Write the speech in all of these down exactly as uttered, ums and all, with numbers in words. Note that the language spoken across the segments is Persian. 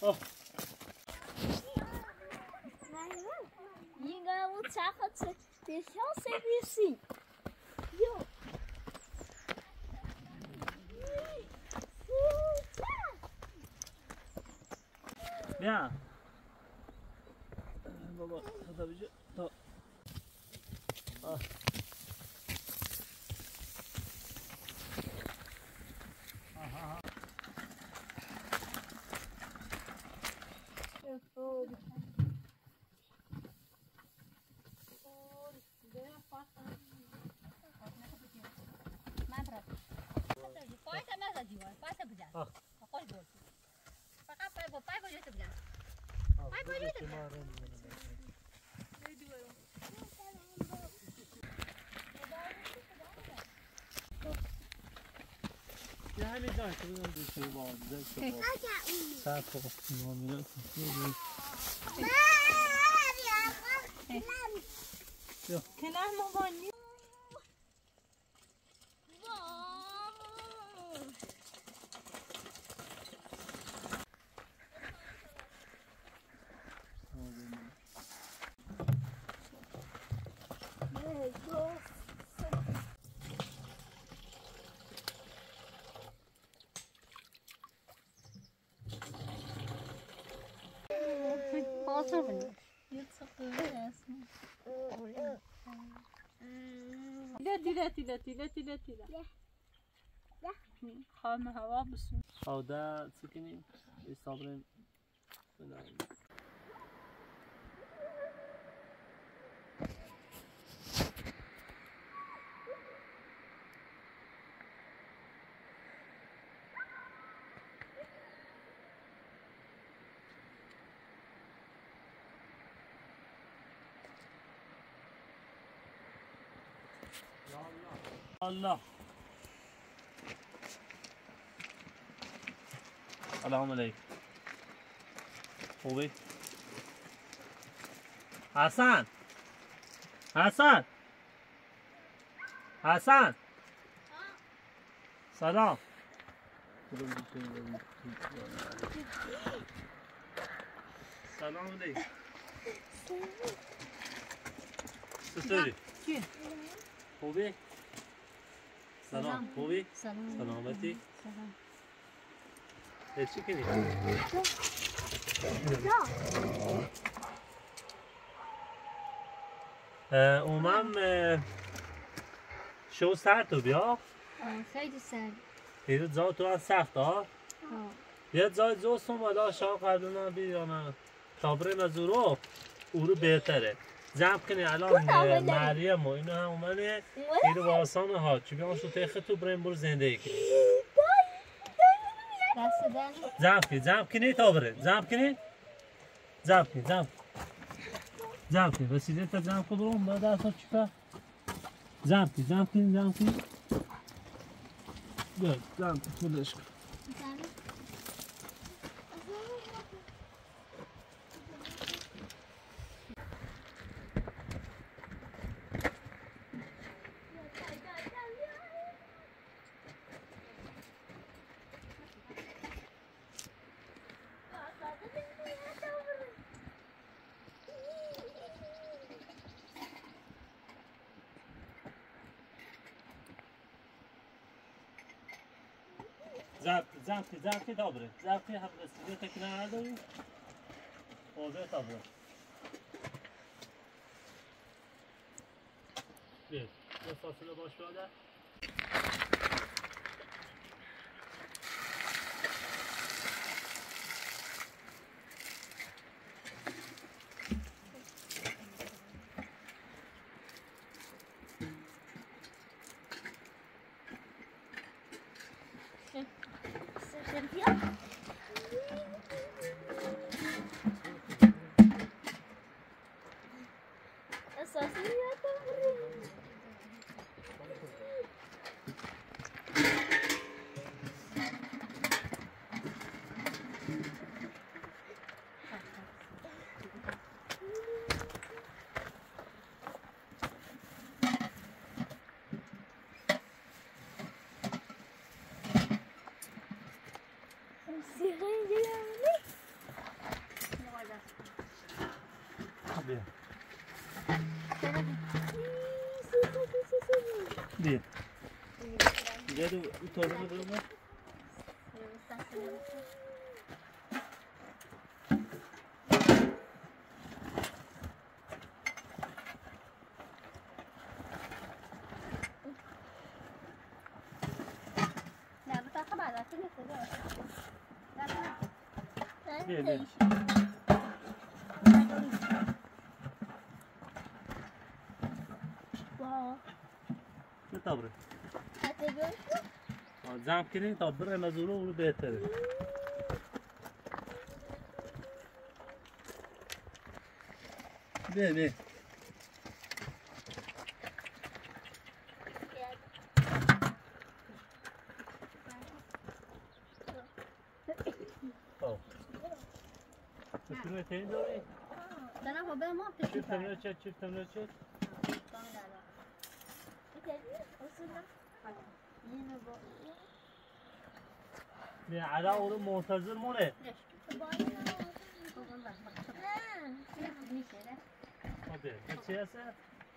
Oh. Inga moet zeggen dat het is heel serieus. Jo. Ja. Baba, hadi bir to. Ah. Aha. Ah. Yani zaten bir şey var. Sağ tarafından biraz. Yok. Kenar mı var? Hazır mı? Tila tila tila tila tila tila. خام هوا بسون. Havda sıkıntı. İstabrın. Allah. Selamun aleyküm. خوبی؟ حسن حسن حسن سلام سلام علیکم چطوری؟ خوبی؟ سلام خوبی؟ سلامتی؟ چی کنی؟ اومم شو سرد تو بیا خیلی سرد خیلی زا تو از سخت ها یه زای زوستون بالا شا قبلنا بیانم تابره نزورو او رو بهتره زم کنی الان مریم و اینو هم اومنه ایرو واسانه ها چی بیان شو تیخه تو بریم برو زندگی کنی زم کنی زم کنی تابره زم کنی زم کنی زم زم کنی رسیده تا زم کنی برون بعد اصلا چیکار زم کنی زم کنی زم کنی گل زم کنی کلش کن زبطی زبطی زبطی دابره زبطی هم رسیده تکنه نداری اوزه دابره بید یه فاصله باش باده بیا بیا بیا دو تازه بدون ما بیا بیا چه تابره جمع کنی تا بره مزورو اونو بهتره بیا بیا خب چطوره تین داری؟ دارم با به ما چیف تمره چه چیف تمره چه؟ بیا علا اونو منتظر مونه بیا چی هسته؟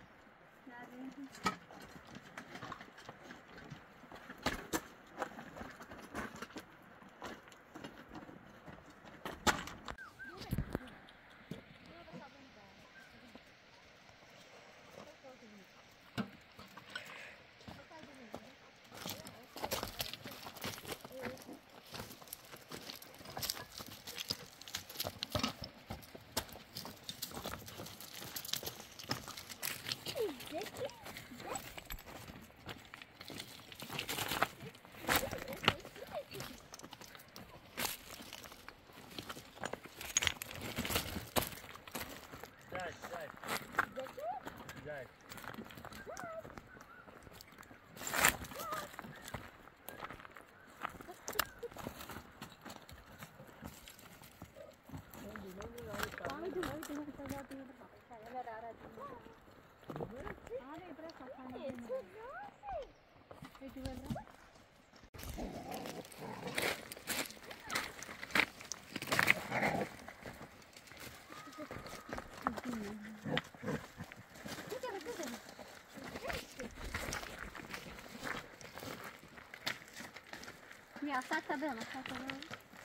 Ja, setta benen, setta benen.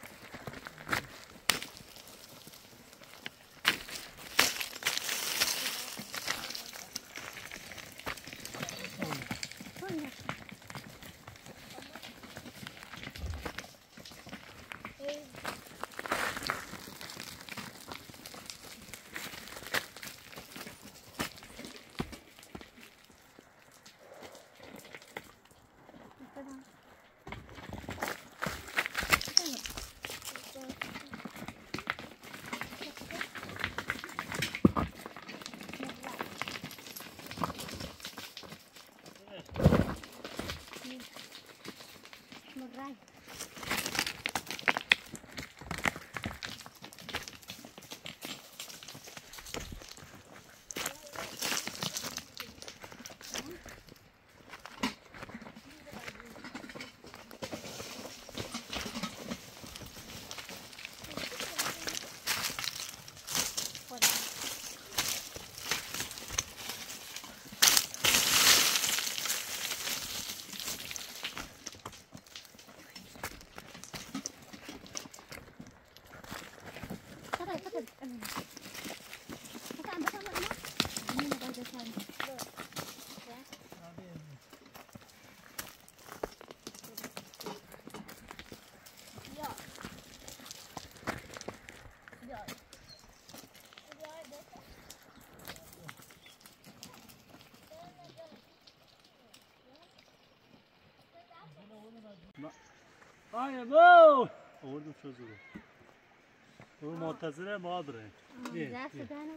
آیا بو آوردم شو زورو او منتظره ما بره دست دانه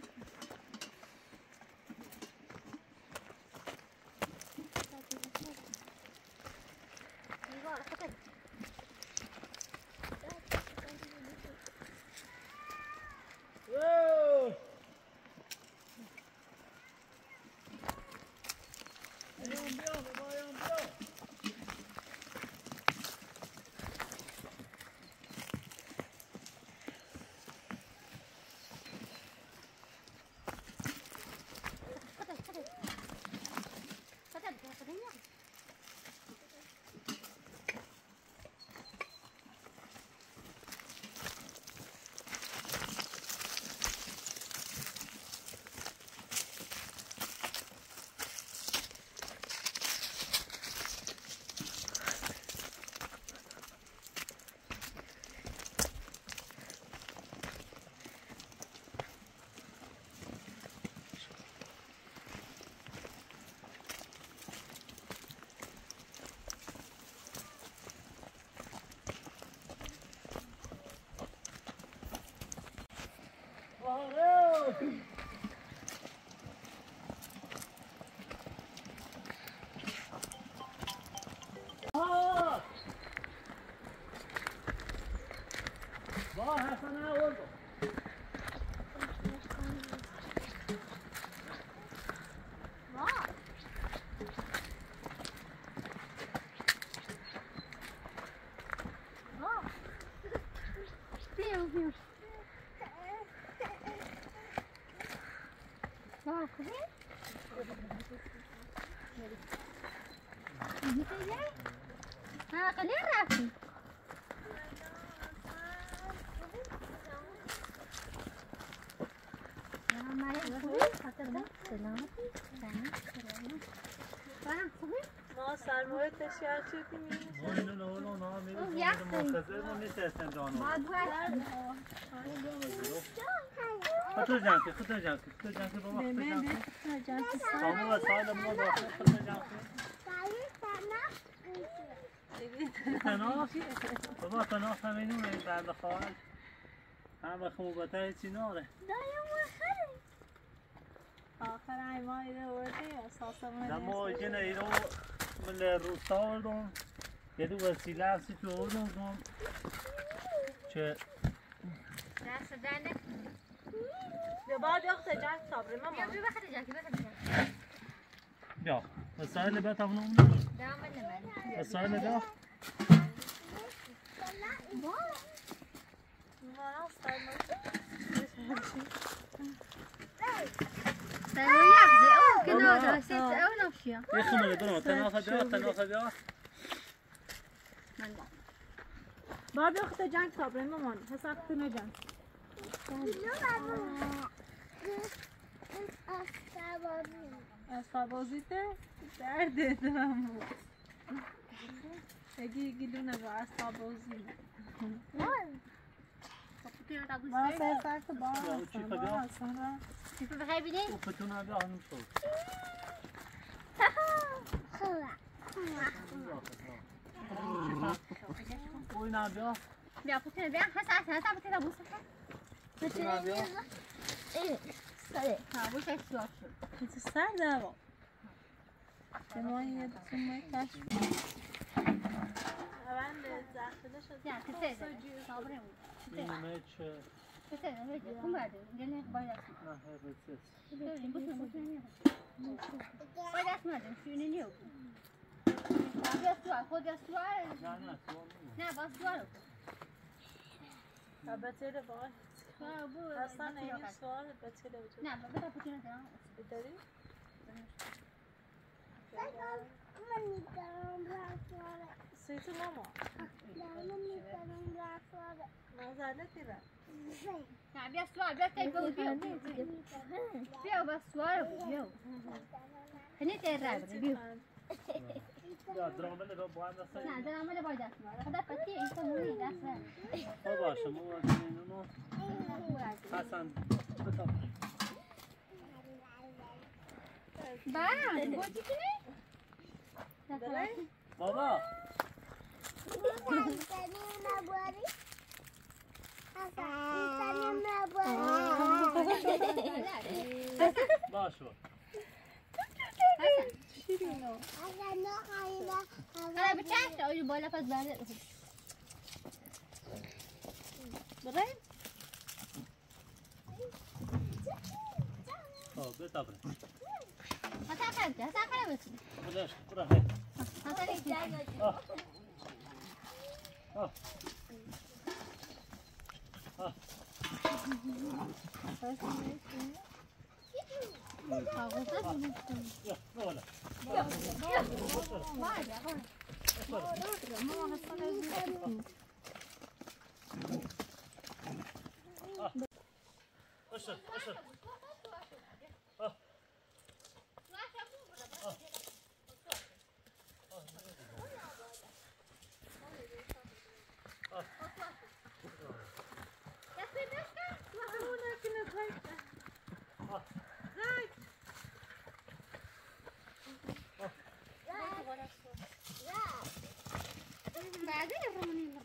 با حسن اول ها خلينا راسي يا مريم خاطر ده سلامتي سلامتي فاهم صحيح ما سرمایه تشیار شدیم ما اینو نه نه نه میریم منتظر ما نیستن دانو بعد وقت خطر جانکی خطر جانکی خطر جانکی بابا خطر جانکی سامو و سال ما با خطر جانکی تناف بابا تناف همینونه بعد خواهد هم به خوبتر چی ناره آخر ای ما ایده وردیم اساسا ما جنه ایرو من روستا وردم یه دو وسیله هستی تو وردم چه دست دنه به بعد وقت جنگ صبری ماما بیا بیا بخیر جاکی بخیر بیا وسایل بیا تمام دام نمیاد وسایل بیا ما سرمایه سرمایه یخزه او کنار داشت او نفشیا یه خمره برام تناف بیا تناف بیا بعد وقت جنگ صبری مامان حساب کنه جنگ اسبابازیته درده دارم اگه گلونه با اسبابازی ما سر سرت با اصلا چی بخیر بینی؟ او فتون بیا آنم شد اوی نه بیا بیا پوتین بیا هست هست هست پوتین بوسه فتون بیا ای سره ها بوسه سوار شد چیزی سر دارم به ما یه دوستون ما کشف اول زخته شد یا کسی صابره بود این همه چه کسی نمیده کم برده گله باید است نه هر بسیس ببین بوسه بوسه نیست باید است مردم شونه نیو بیا سوار خود بیا سوار نه نه سوال نه با سوار البته ده باید اصلا این سوال بچه ده وجود نه بابا پوتین دارم بداری؟ سیتو ماما مزالتی را نه بیا سوار بیا تایی بود بیا بیا با سوار بیا هنی تایی رای بده بیا یا درامل رو باید دسته نه درامل باید دست ماره خدا پتی این تو مونی دست ها باشه مو باشه اینونو حسن بتا با بودی کنی؟ بابا باشه شیرینو حالا بچه تا اوی بالا پس برده برای؟ خب بتا بره حسن خرم که حسن خرم بسید بودش برا هی حسن ایک جای آه آه آه یا نولا اشرب اشرب اه بعدين يفهموني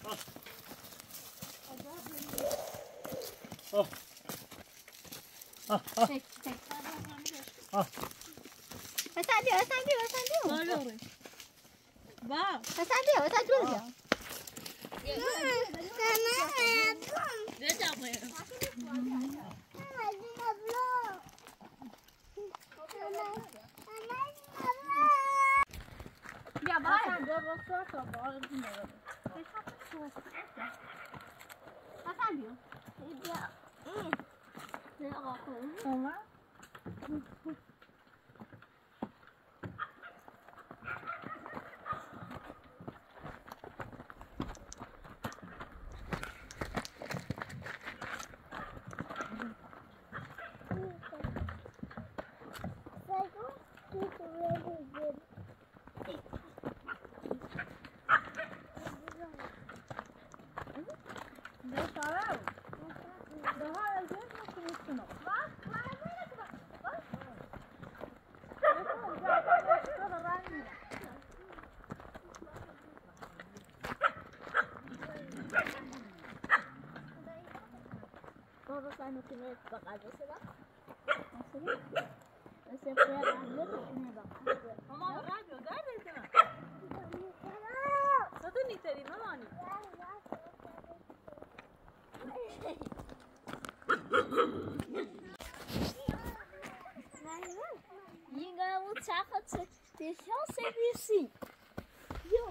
آه آه آه تک تک آه حسن بیا حسن بیا حسن بیا بالا با حسن بیا حسن جور بیا بیا باید دو رفتار تا بالا میاد حسن بیا بیا نه آقا اومد Não tinha que pagar você lá. Você foi a rádio, não tinha pagar. ماما رادیو داره نه صدا نیتری مامانی Ninguém o saco de deixar o serviço. Eu.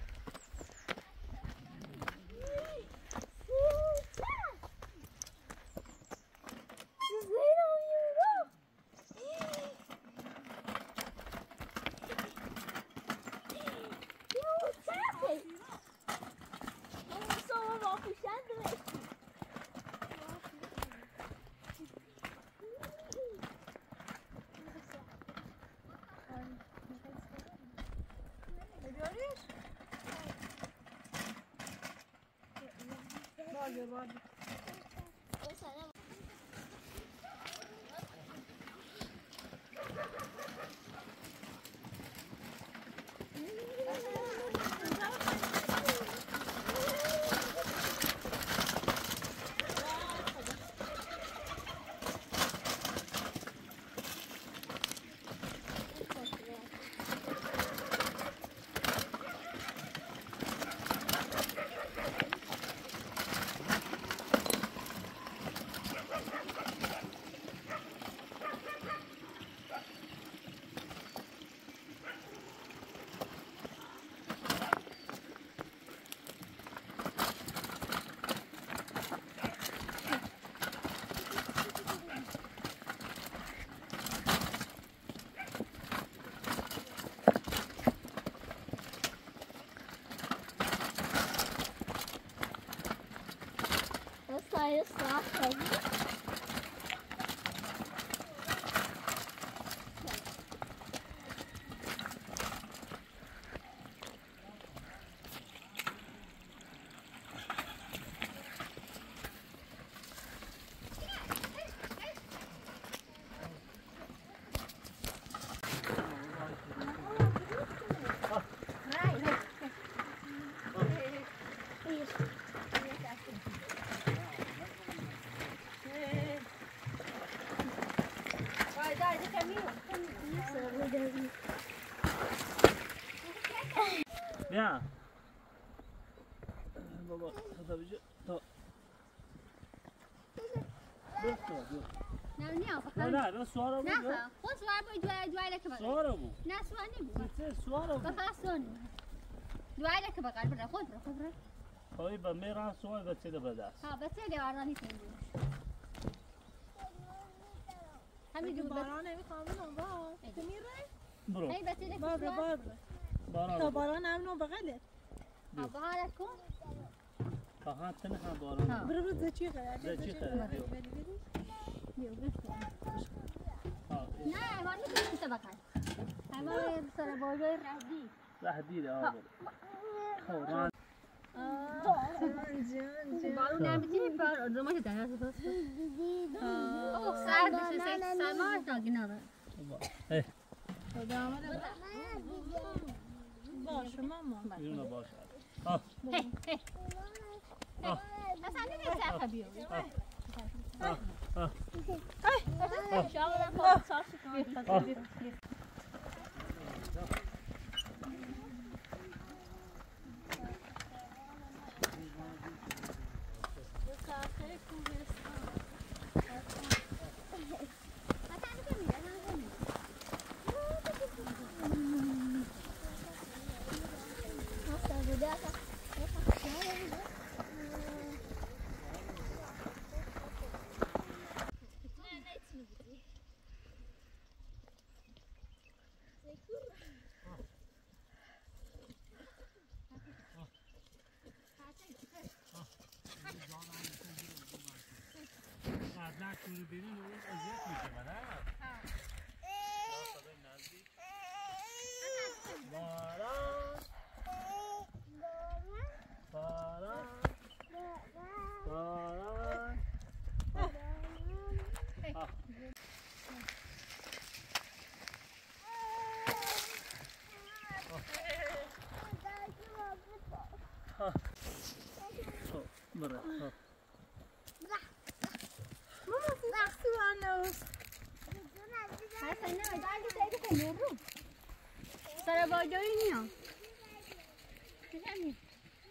بالا بالا Saiu só, بیا بابا خدا بجا تا بسته بیا نه نه نه نه نه سوارا بود نه خود سوار بود جوای جوای لکه بقر سوارا بود نه سوار نبود چه سوارا بود بخواه سون جوای لکه بقر برا خود برا خود برا خواهی با میران سوار بچه ده بدست ها بچه ده آرانی کنید همین جو باران نمیخوام بنام با تو میره برو هی بچه ده بار بار باران تا باران هم بغله ها بغالت کن فقط تنها باران برو برو زچی خرید زچی خرید بیو بسته ها نه حیوان نیست بقر حیوان سر باجای ردی راح دیده ها خوران بارون نمیدی بار دوماش داره بس اوه سرد شد سرماش داگی نداره اه خدا آمده باشه ماما اینو باشه آه هی هی آه اصلا نمیشه خبیو آه آه شاید خود ساسی کنی قبلا کوری بیرون اون اذیت میشه من باران باران باران برا ماما في سوانوس هاي نه داری سری کنی رو سر باجایی نیا نمی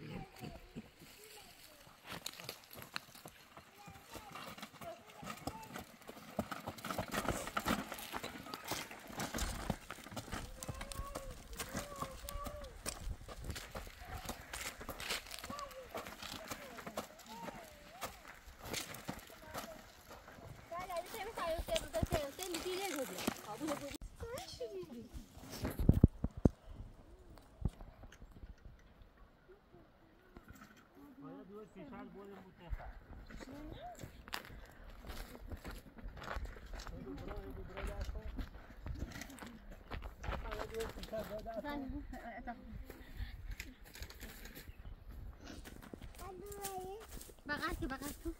پیشال بودیم بود نخواه ایدو برو ایدو برو دست کن اصلا ایدو پیشال برو دست کن بقیت که بقیت تو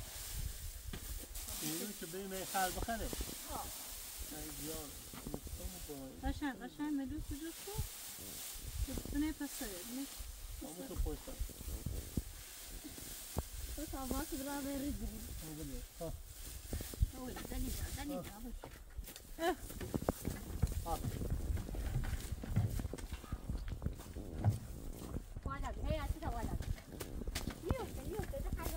اینو که بیم خل بخره ها زیاد قشنگ قشنگ مدوس دوست کو بنه پسه بنه همون تو پشت تو ساواک برا بریدی ها اوه دنی دا دنی دا اه ها والا هي اتا والا يو يو ده حاجه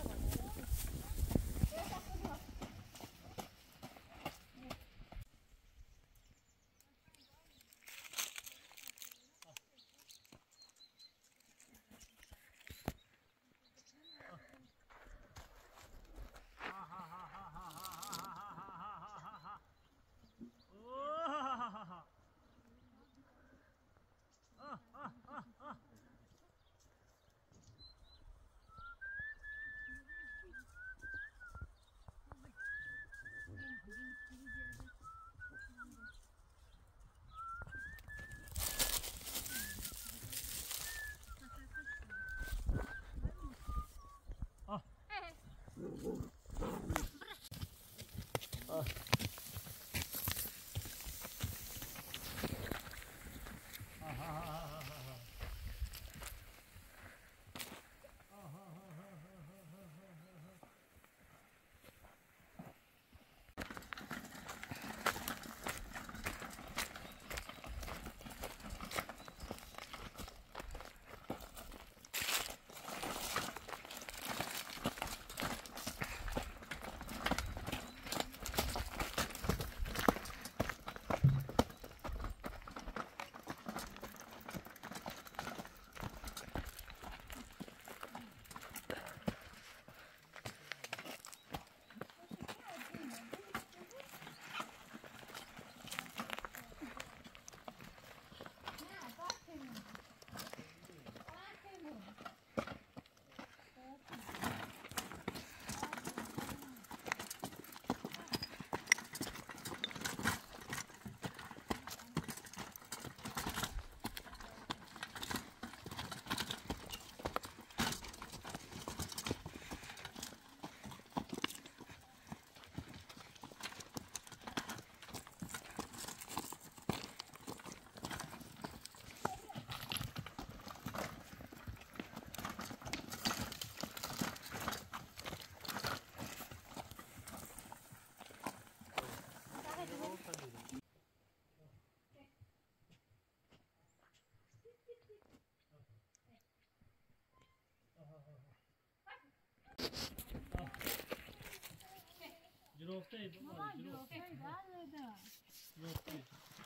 جروفته ای بابا جروفته جروفته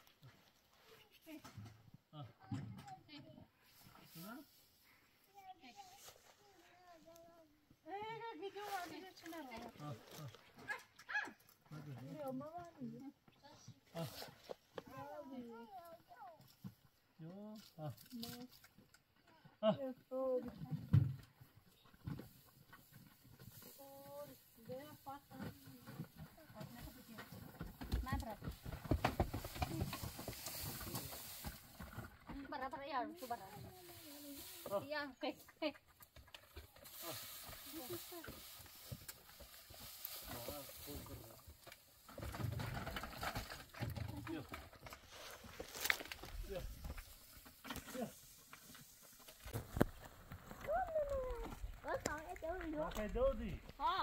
آه نه اینا دیگه وارد چه نرو آه آه Jo, ah. Ah. Bara-bara ya, tu bara. Ya, kek kek. Oké, Dodi. Ha.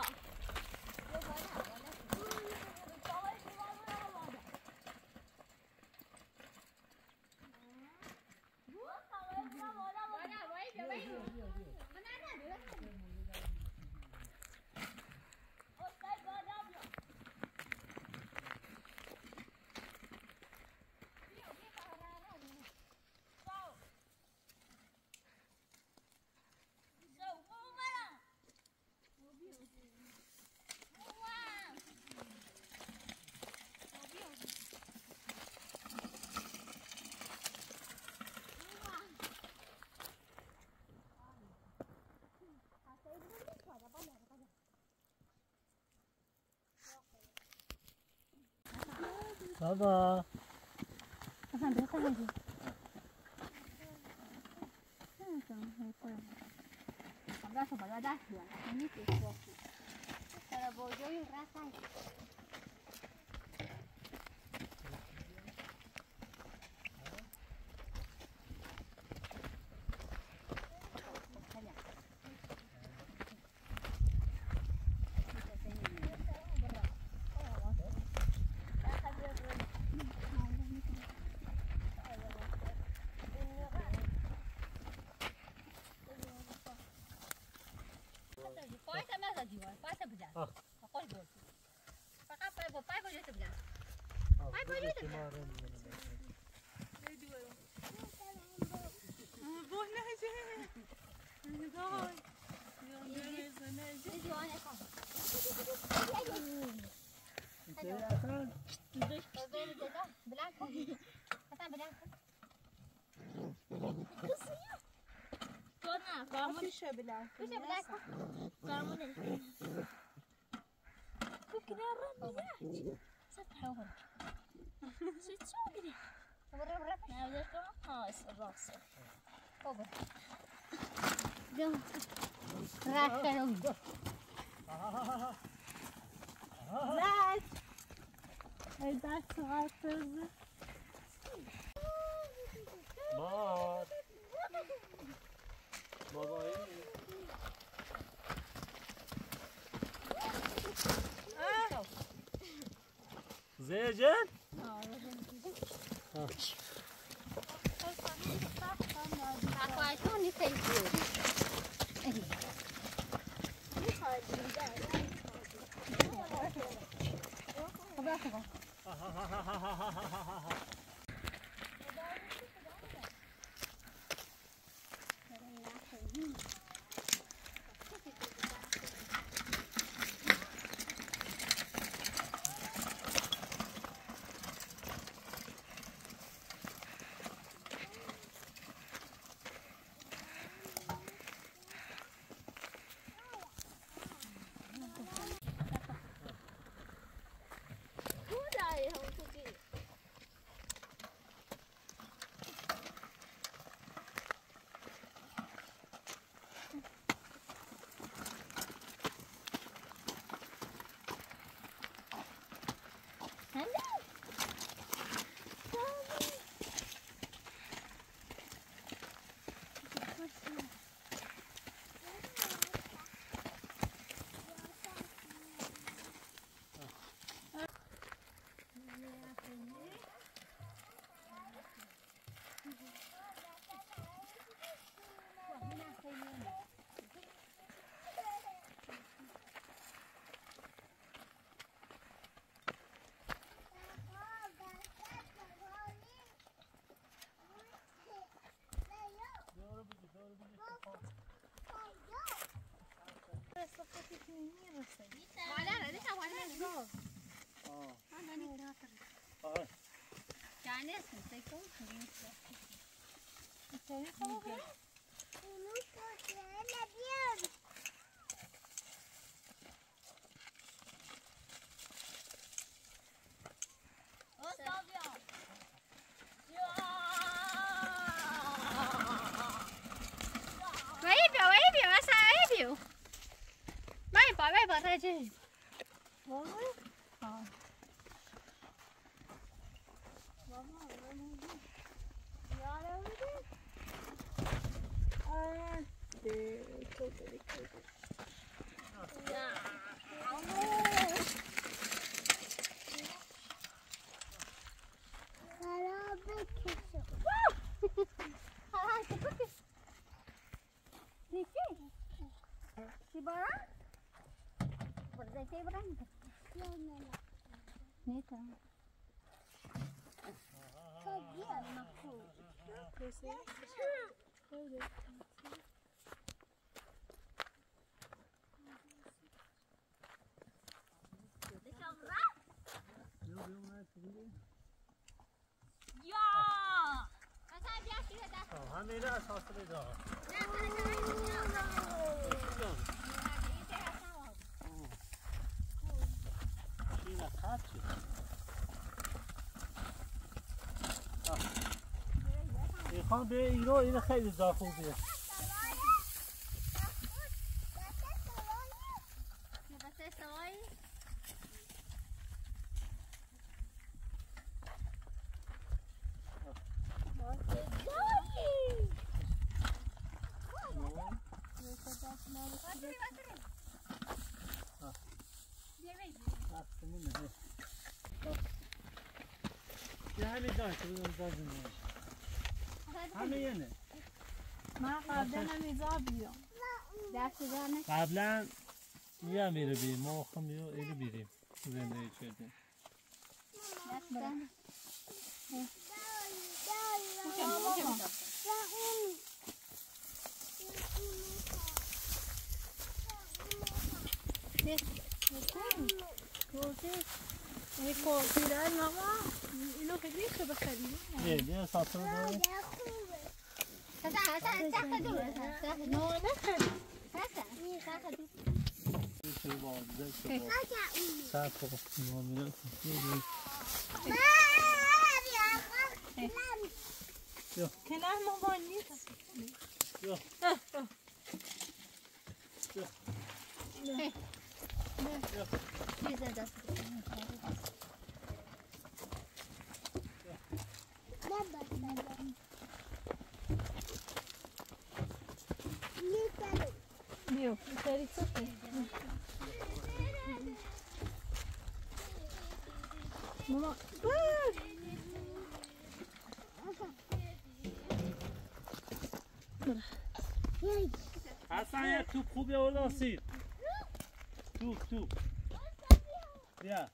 Baba. Hassan, berapa lagi? Abang sebab dah dia, ini sesuatu. Kalau bodoh yang rasa. Ah. Aku boleh. Pakai apa? Pakai boleh sebelah. Ay böyle de mi? Bu nece? Nidal. Yollarız nece? Ini dia nak kau. İçeri Hasan. Duduk, beri dia belakang. Hasan belakang. Kesian. Kona, kamu Şu şöyle. bisa belakang. Kamu ni. Kenaran dia. Setahun. Sejauh ini. Berapa? Nah, udah kau. Oh, sebelas. Kobri. Jom. Rakan. Black. Hey, that's right. Mat. Baba iyi. Zeycan? Aku asyik ni selfie. Apa apa? ولا ليش ولا نجوم آه أنا نقدر آه يعني سنتكم Bỏ bay bỏ ra chứ. Bỏ đấy. Ờ. Bỏ mà nó đi. Nhớ đâu đi. À, để tôi tự đi chơi. Dạ. Hello, big kiss. Woo! Hello, big kiss. Dikit. Si Bara? Berdekat berang. Ni tu. Kau dia makku. Ya. Asal dia sih dah. Oh, hamil asas beda. میخوام به ایرو این خیلی جا خوبیه. یه همین داشت رو دازم همه یه نه من قبلا نمیزا بیام دست دانه قبلا یه میره بیم ما خم یه ایرو بیریم زندگی کردیم دست دانه ای کوچیدن ماما اینو خیلی خوب بخریم یه یه ساسو داره هسا هسا تاخذوا هسا نو نخریم هسا تاخذوا چه بازده چه بازده سر خوب نامیره کنار ماما نیست یا چیز دست بیو بسیاری سوپی ماما حسن یک توپ خوبی آورده سید توپ توپ بیا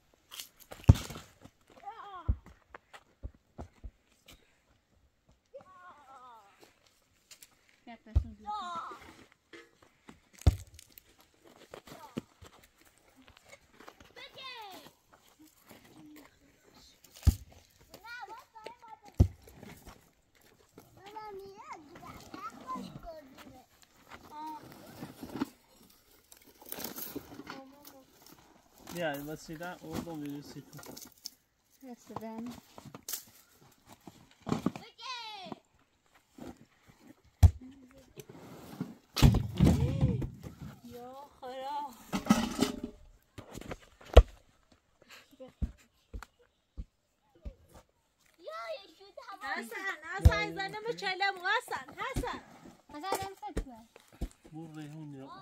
بیا این سیدن اردو میری سیدن دست دانه یا خدا حسن حسن زنم چلم حسن حسن هسا دم فتوى بور ریحون یا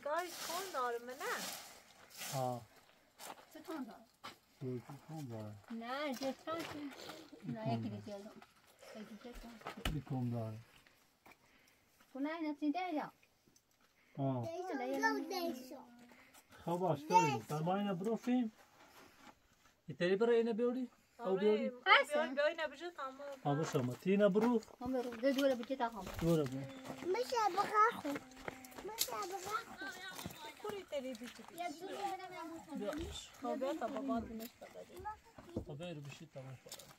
گای کن دارم نه ها چه تون دار؟ چه کن داره؟ نه جتان نه یکی دیگه دارم یکی جتان چه کن داره؟ کنه نتیده یا؟ ها خب باش داری در ما اینه بروفیم ایتری برای اینه بیاری؟ او بیاری؟ بیاری بیاری نبجه تمام ها باشه ما تینه برو هم برو ده دوره بچه تا هم دوره برو میشه بخاخو میشه بخاخو کوری تری بیچی یه دوره خب بیا تا بابا دونش تا بدی تا بیاری بشید تماش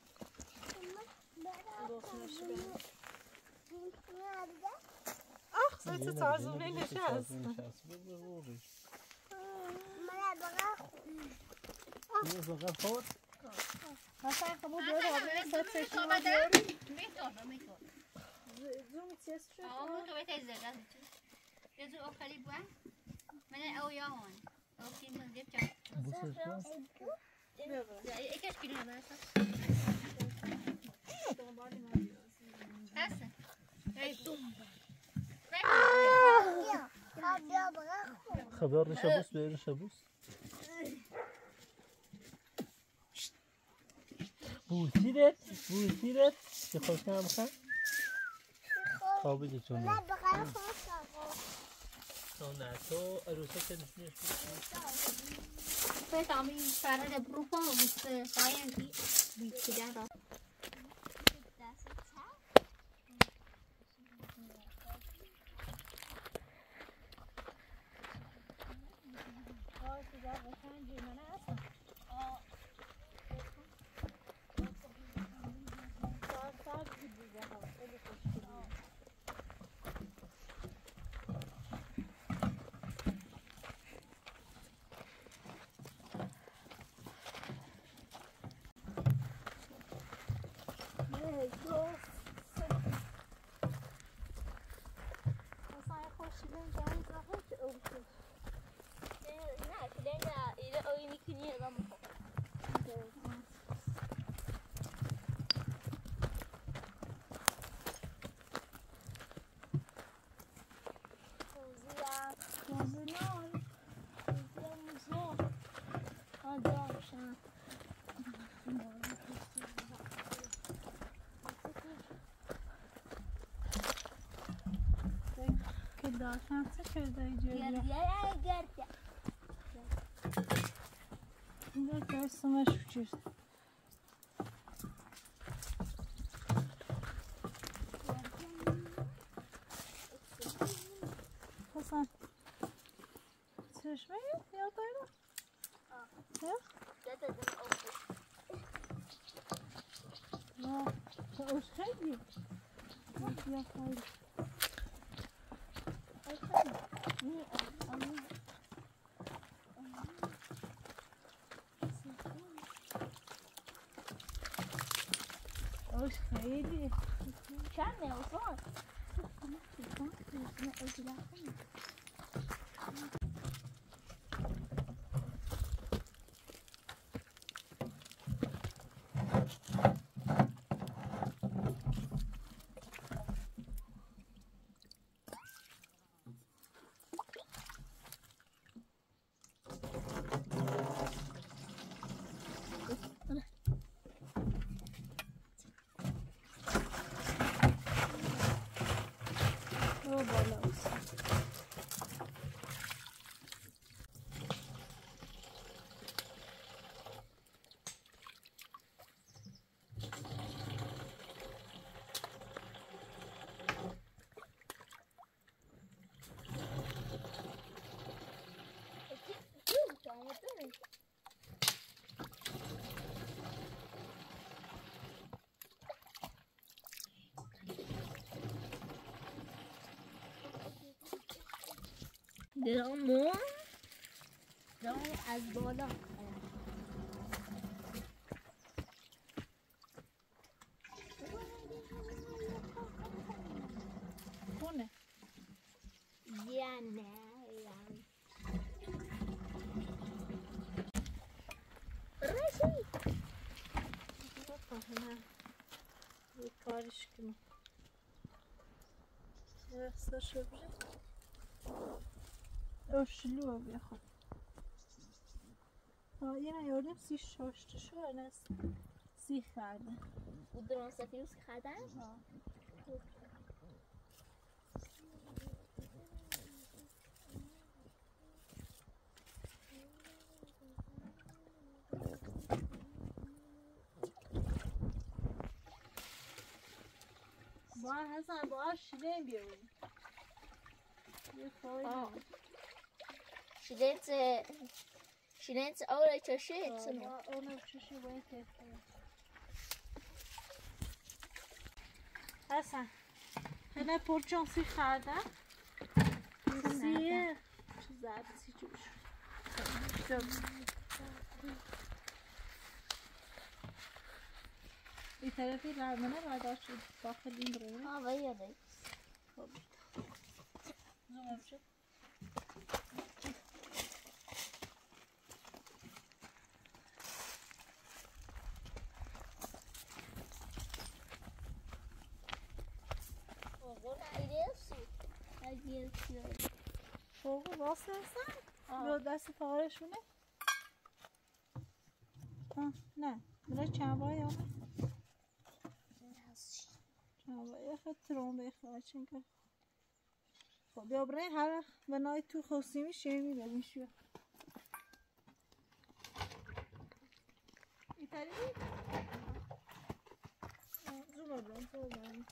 آخ سایت تازونه نشست من بخاخو یه زغال خورد مثلا خب آره بیاری آره آبی ست سشی آره بیاری میتونه میتونه زومی چیست شد آه مو تو بهت زده یه زو آخری بوان من او یا هون او کی من دیگه چه بوسش کن یا یکیش کیلو نمیشه هست ای دوم بیا بیا بخاخو خبر نشه بوس بیاری نشه بوس بوسیدت بوسیدت که خوش نم خواهد خوابی دی چون من بخاخو تو نه تو عروسه که نشونش فکر کنم این فرار بروفا بود ساین کی بیشتر را که داشتم چه کرده اینجوری اینجا درسمش بچید حسن چشمه یا دایره؟ یا؟ نه تو اوش خیلی یا خیلی اوش خیلی چنده اصلا درامو درامو از بالا خونه یا نه رشی بفهمم یه کارش کنم یه سرشه بشه اشلو بخو ها یه نیاردیم سی شاشته شو است سی خرده و درون سفیروز خردن؟ ها با حسن با شیلین بیاریم یه خواهی شیلنت شیلنت اوله چشه سنو با اونو چشی باید تفته حسن هنه پرچان سی خرده سیه چه زرد سی جوش این طرفی رمانه برداشت داخل این رو آه باید دایی زوم بشه فوق راست هستن؟ یا دست فقرشونه؟ آه نه برای چند بای آمه؟ چند بای خیلی ترون بخواه چون که خب بیا برای هر بنای تو خوصی میشه میبریم شو این طریقی؟ زوم بریم زوم بریم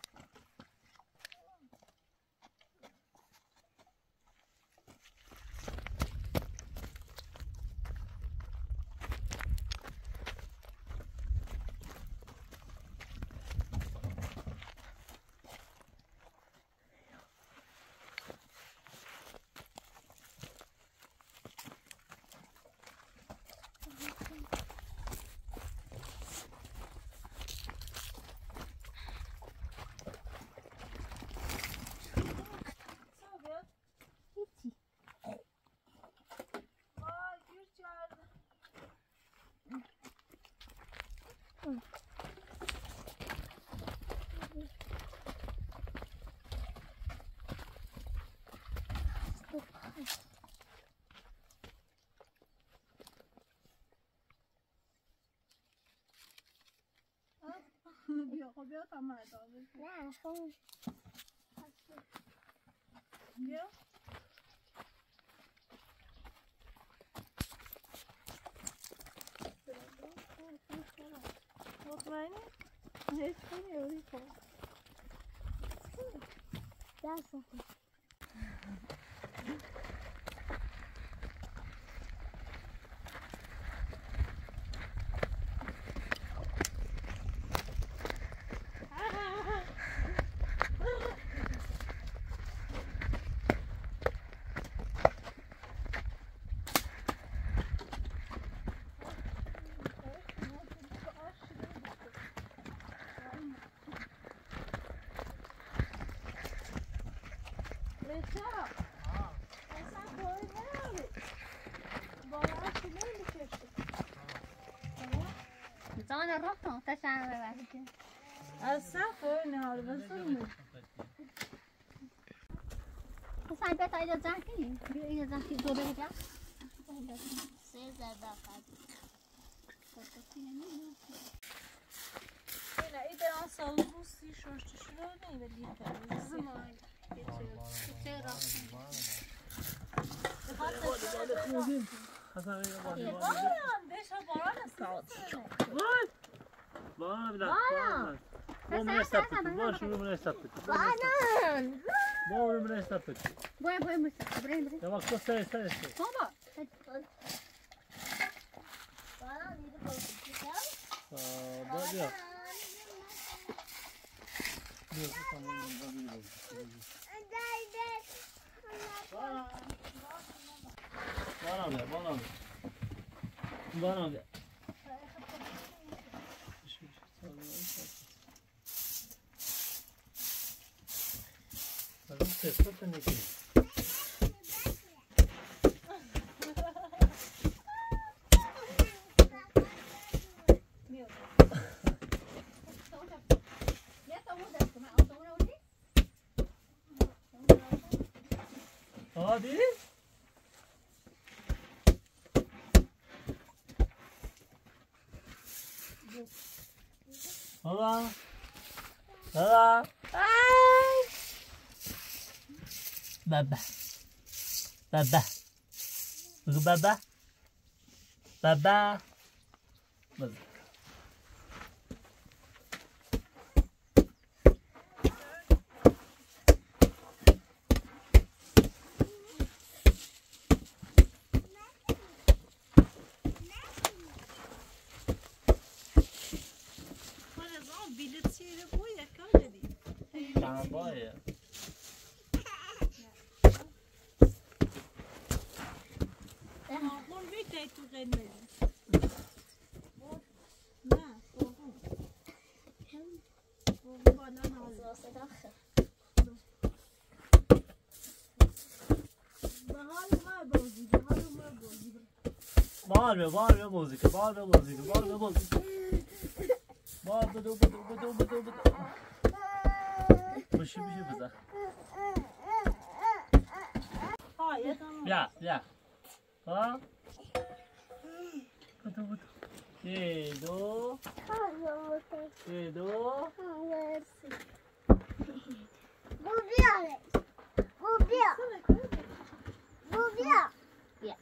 بیا خب بیا تا مردم نه خب بیا مطمئنی؟ هیچ کنی اوری کن دست کن زمان رفتم تشان ببرید اصلا خواه نهار بسرمه حسن بیت ایجا جان کنی بیا ایجا جان کنی دو بگه سه زده قدی نه ای بران سالگو سی ششتی شده نه ولی زمان چه رفتم حسن بیا باران بشه باران است وای باران بیا باران ما من استفاده باش من استفاده باران ما من استفاده بوی بوی مست بریم بریم یا وقت سه سه سه بابا باران میره باید با بیا بیا تمام باران بیا باران باران بیا تست نکنی آدی بابا بابا بابا بابا بگو بابا بابا بابا باید آقون میتونی تو قلمه نه آقون آقون بالا نازه به حال ما بازی به حال ما بازی بار به بار به موزیک بار به موزیک بار به موزیک بار بدو بدو بدو بدو بدو بشی بشی بزن بیا بیا ها بدو بدو یه دو یه دو Bu bir Bu bir Bu bir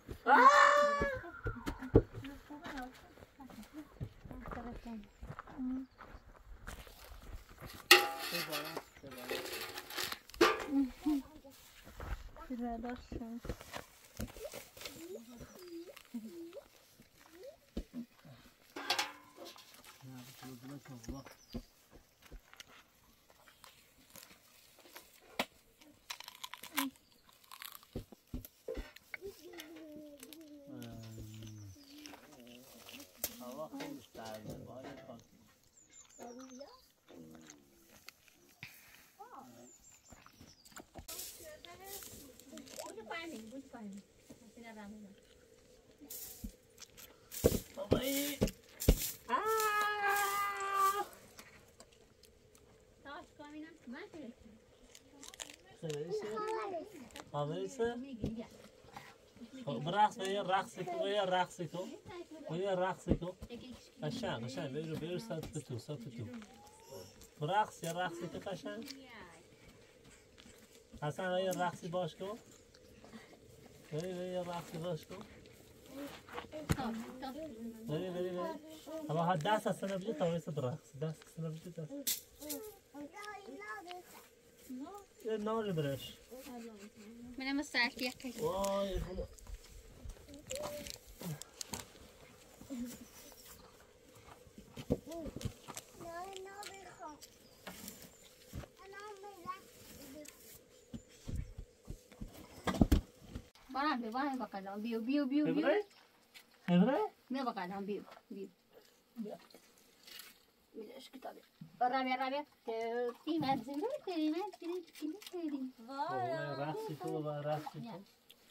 Arkadaşım. Hava خیلی سرده باید کن بابایی خبریسه برقص بیا رقصی کن بیا رقصی کن بیا رقصی کن قشنگ قشنگ بیا بیا ساعت تو ساعت تو برقص یا رقصی کن قشنگ حسن بیا رقصی باش کن بیا بیا رقصی باش کن بیا بیا بیا اما ها دست اصلا نبیده تا ویسه برقص دست اصلا نبیده دست یه ناری برش منم ساعتی یکی وای خدا بارم به بارم بقدم بیو بیو بیو بیو هبره؟ هبره؟ نه بقدم بیو بیو میدهش کتابی رابع رابع تیم زنده تیم تیم تیم تیم وای رقصی کن وای رقصی کن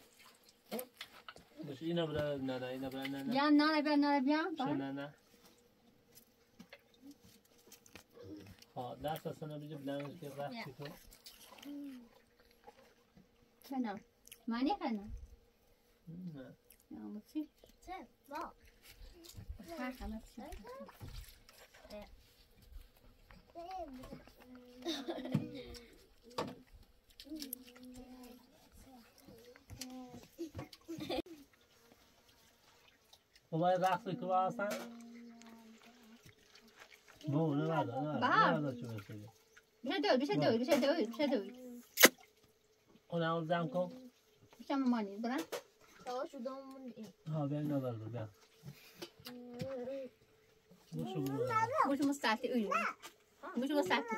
باشه اینا برای نه نه اینا برای نه نه بیا نه بیا نه بیا نه نه ها دست اصلا بیجه بلنش که رقصی کن کنم معنی کنم نه نه مچی چه با هر همه چی وای رقصی کن اصلا بو نه بعد نه بعد چه میشه بیشه دو بیشه دو بیشه دو بیشه دو اون اون زم کن بیشه مامانی برن Savaş udamın ها بیا اینا بر بیا بوشو برو بوش مستعتی اوی بوش مستعتی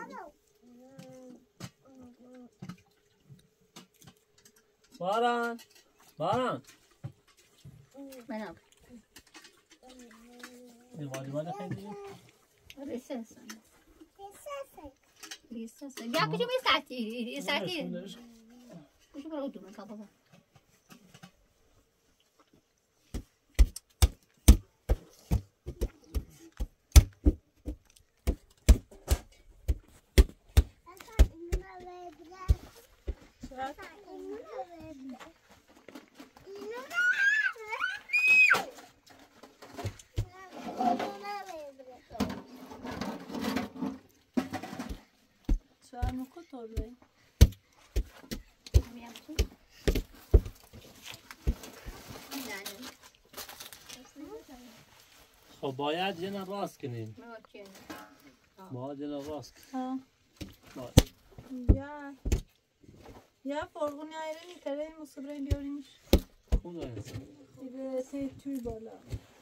باران باران منم این والی والی خیلی ریسس ریسس بیا کجا مستعتی مستعتی بوش برو دو من کابا برنامه کتابه میام چی؟ خب باید یه نه راست کنیم اوکی. باید یه نه راست ها کنیم یا یا فرقونی ayran میتره مصبرین بیاریمش خوب دارست به سی توی بالا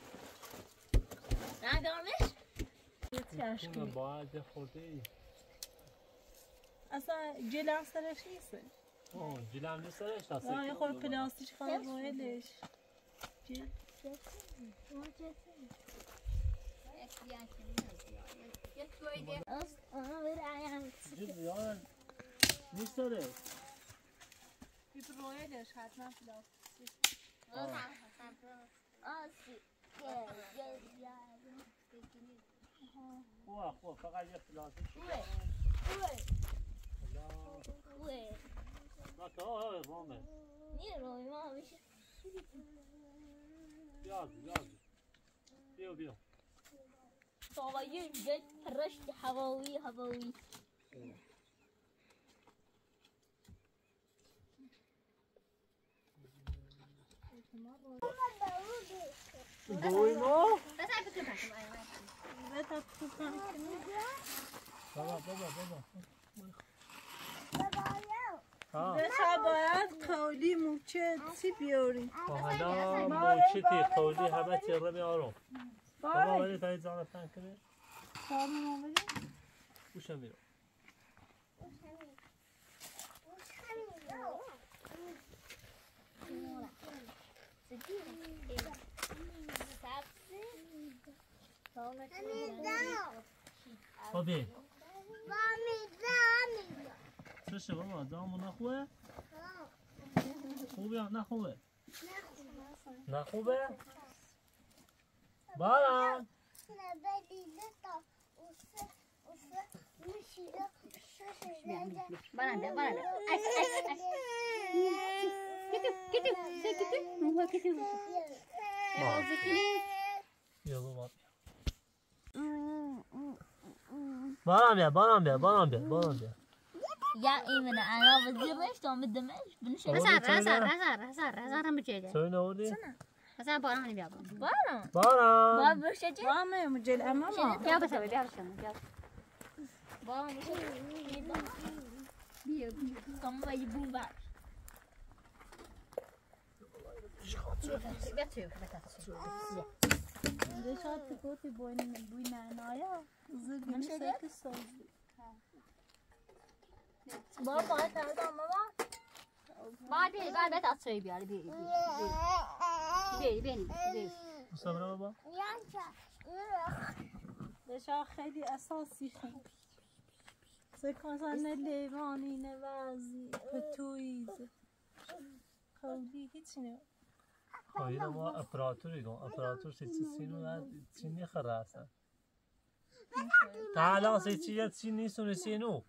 نه دارمش؟ خوبه باید یه خورده ای اصلا جل هم سرش نیسته آه جلم نیست سرش هسته آه یه خورد پلاستیش خواهد وایدش جل جل بیان نیست سرش یه رویدش حتما پلاستیش خوبه خوبه فقط یه پلاستیک نه که آه آه رامه بیاد بیاد بیا بیا صغير جد رشت حواوي حواوي دوی ما بس عارفة كيف هحكي بتا بخوبان بابا بابا بابا ها بتا باید کولی موچه سی بیاری و حالا موچتی قولی همه چی رمی آروم بابا بای ولی تا این زانه تن کنه سامن آمدی؟ گوشه میرو خبی چشه بابا دامو نخوه؟ خوبه یا نخوبه؟ نخوبه؟ باران بلنده بلنده اش اش اش كتب كتب زي كتب هو كتب بیا بابا باران بیا باران بیا باران بیا باران بیا يا ايمن انا بزيرش تو مدمش بنشي هزار هزار هزار هزار هزار هم بجيده چوی نوردی؟ هزار باران هني بيابا بارا باران بابا شجع وامه مجل اماما بيابا سوي بيابا شنو بيابا بابا مش بيو بيو كم يبون بعد بيتسوي بيتسوي دشات کوتی بوین بوین نایا زد نمیشه که سازی بابا تعال ماما بعد بي بعد بيتسوي بيابا بي بي بي بي مصبره بابا دشا خیلی اساسی خیلی سکانسا نه لیوانی نه وزی پتویز خولی هیچی نه خواهی ما اپراتوری گم اپراتور سی چی سینو نه چی نیخره اصلا تعالی سی چی یا چی نیستونه سینو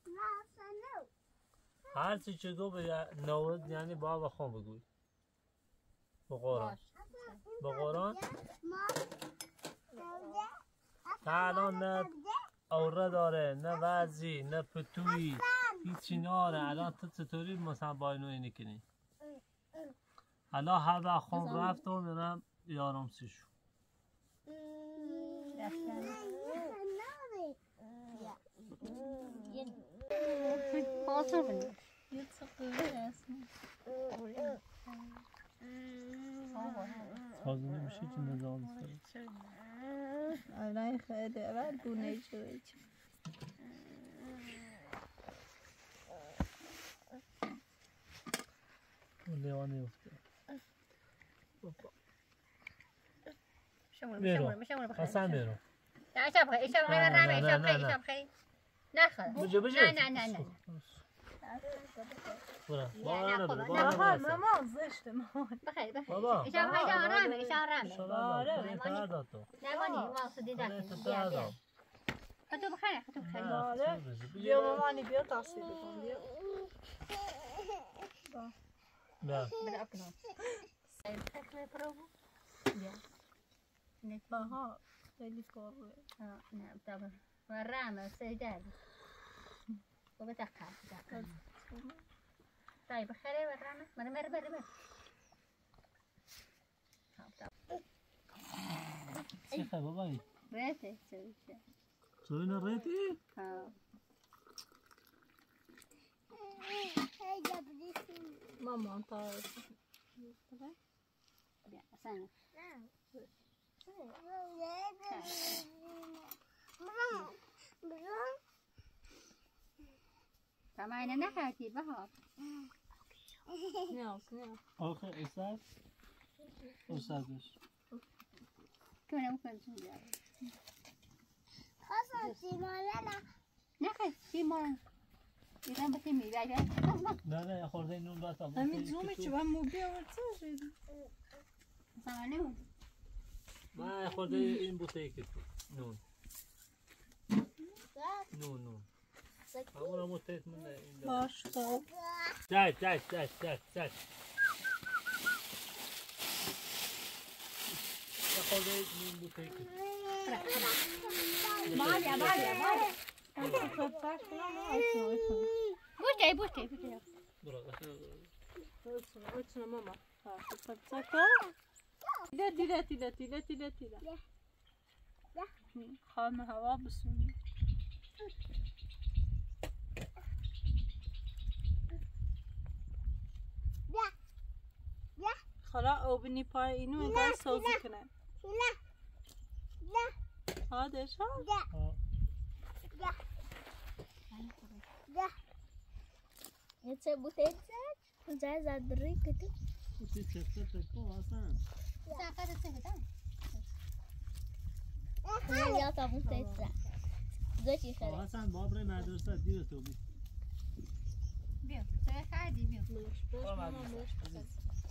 هر چی چه گو به نورد یعنی با و خون بگوی با قرآن با قرآن تعالی نه اوره داره نه وزی نه پتوی هیچی ناره الان تو چطوری مثلا با اینو اینی کنی الان هر وقت خون رفت و میرم یارم سی شو خاطر بني یه تقریبی اسم تازه نمیشه که نظام سر الان خیلی اول بونه جوی لیوانی افته شمول ميرو. شمول شمول بخير حسن میرو لا شاب خير شاب خير لا، لا، رامي لا، شاب لا، خير لا. شاب خير ناخذ بجو بجو لا لا لا لا برا لا، بارا لا، برا خب، بارا مامان برا مامان زشته مامان بخير بخير بابا شاب خير شاب رامي شاب رامي شباب خودی تادا تو لا ماني ما صدي ذاك خودی بيع تادا بيع خذوا بخير خذوا بخير آره. بیا مامانی بیا تصویر کن بیا بیا بلا أكلهم خير برافو آها خیلی کار روی آه نعم طبعا والرامة السجاد وبدقق دقق طيب خير ورانا مر مر مر مر چه بابایی؟ ريته تسوي سوين الريتي؟ ها ماما انت يا سنة كمان نحكي بها نياز نياز آخه استاد؟ استادش كمان ممكن تسوي خلاص سيمانة نحكي سيمون إذا بتمي بعد نه نه یه خورده نون باید آبود همین زومه چه باید موبی آورد شد سامانه من یه خورده این بوته که نون نون نون همون هم متحد من این دارم باش خب زد زد زد زد زد یه خورده نون بوته که بالي بالي بالي خب باش کنم آیسون آیسون بوتي بوتي بوتي برو آیسون آیسون ماما باش خب سکو دیده دیده دیده دیده دیده دیده خام هوا بسونی خلا اوبنی پای اینو انگار سازی کنن آدش ها Itu butet saja, saya zadri gitu. بوته چفته تکو حسن ساقط السهدان Ya kamu butet saja. Dua sih kalau. حسن باب ری مدرسه دیر تو بی بيو ساقط عادي بيو برو مدرسه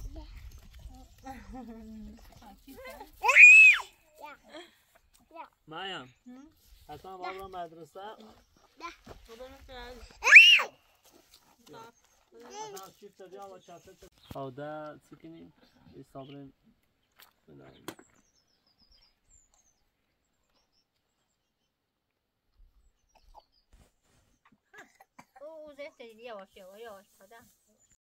مریم حسن باب رو مدرسه حسن شیفت بیا و چفته خوده سکنیم استابرین بناییم اوه زيت يواش يواش يواش هذا